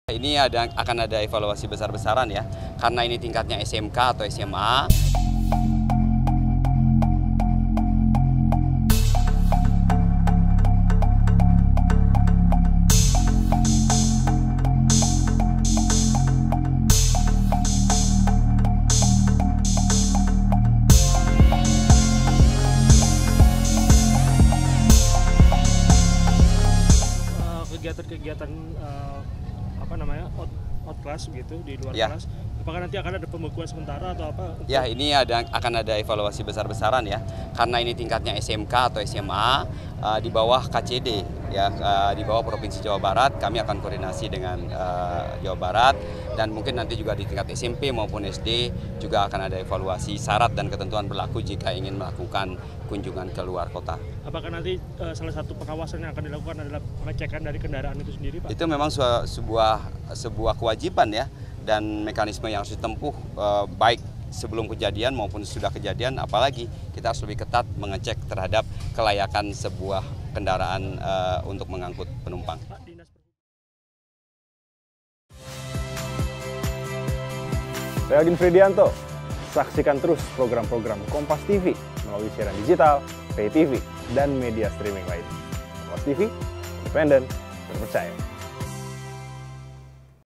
Ini akan ada evaluasi besar-besaran ya, karena ini tingkatnya SMK atau SMA. Kegiatan-kegiatan out class gitu di luar Ya. kelas, apakah nanti akan ada pembekuan sementara atau apa? Ya, ini akan ada evaluasi besar-besaran ya, karena ini tingkatnya SMK atau SMA di bawah KCD ya, di bawah Provinsi Jawa Barat. Kami akan koordinasi dengan Jawa Barat, dan mungkin nanti juga di tingkat SMP maupun SD juga akan ada evaluasi syarat dan ketentuan berlaku jika ingin melakukan kunjungan ke luar kota. Apakah nanti salah satu pengawasan yang akan dilakukan adalah pengecekan dari kendaraan itu sendiri, Pak? Itu memang sebuah kewajiban ya, dan mekanisme yang harus ditempuh baik sebelum kejadian maupun sudah kejadian, apalagi kita harus lebih ketat mengecek terhadap kelayakan sebuah kendaraan untuk mengangkut penumpang. Saya Agin Fridianto. Saksikan terus program-program Kompas TV melalui siaran digital, pay TV, dan media streaming lain. Kompas TV, independen, terpercaya.